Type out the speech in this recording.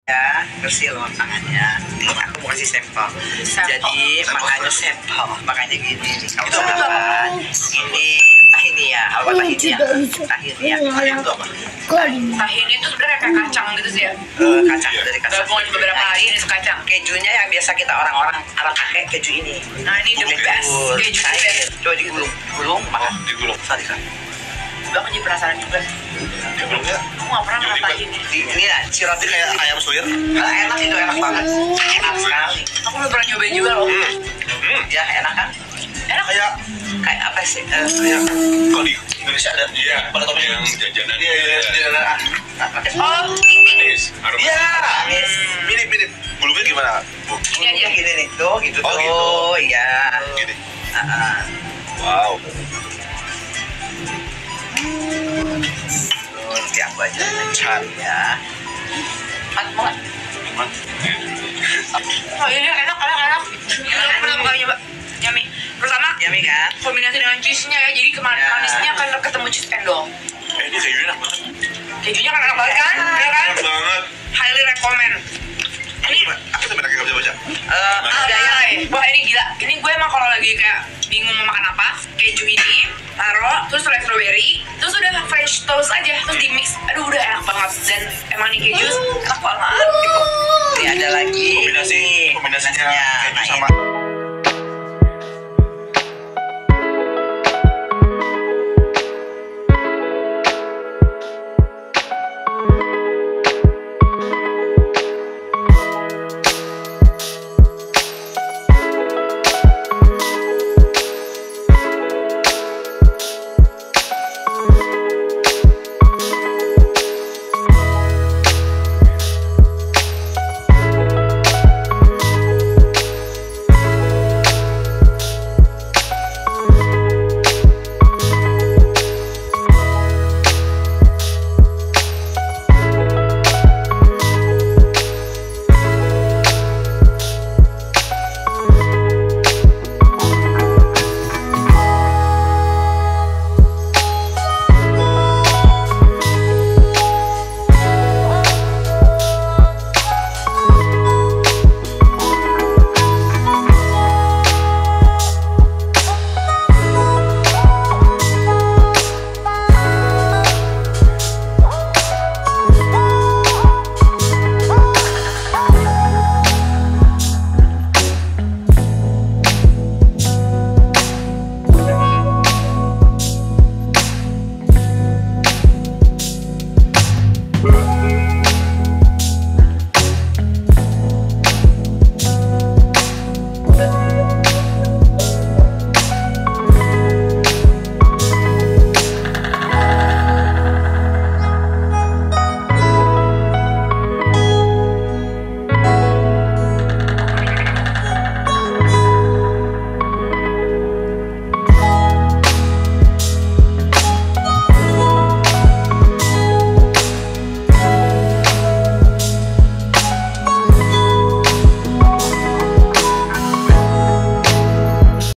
Ya, bersih loh tangannya. Ini aku mau kasih sampel. Jadi makanya sampel, makanya gini nih kalau salah. Ini tahini ya, apa tahini ya? Tahini ya. Tahini itu apa? Tahini itu sebenarnya kayak kacang gitu sih ya. Kacang dari kacang. Gabungan beberapa hari ini kacang. Kejunya yang biasa kita orang-orang Arab pakai keju ini. Nah ini the best. Keju the best. Coba digulung, gulung makan. Digulung. Sorry kan. Gue aku jadi penasaran juga. Digulungnya Aku nggak pernah makan tahini. Ini ya, sirapnya kayak ayam suwir. enak itu, enak banget. Enak sekali. Aku belum pernah nyobain juga loh. Ya enak kan? Enak. Kayak apa sih? Kayak kalau di Indonesia ada pada topnya yang jajanan. Iya. Oh ini. Manis. Iya. Mirip. Gulungnya gimana? Ini aja. Gini nih, tuh gitu Oh, tuh. gitu. Iya. Gini. Wow. Wow. Terus aku aja cari ya. Mantap banget. Oh ini enak. Aku pertama kali nyoba. Yummy. Pertama, Yummy kan? kombinasi dengan cheese-nya ya. Jadi manisnya kan ketemu cheese endol. Ini kayaknya enak banget. Kejunya kan enak banget kan? Bener kan? Enak banget. Highly recommend. Ini Aku tuh enak kayak baca. Ada yang wah ini gila. Ini gue emang kalau lagi kayak bingung mau makan apa, keju ini taruh, terus strawberry, terus udah French toast aja, terus di mix. Aduh udah enak banget dan emang nih keju enak banget gitu. ini ada lagi. Kombinasinya Nah, keju ini. sama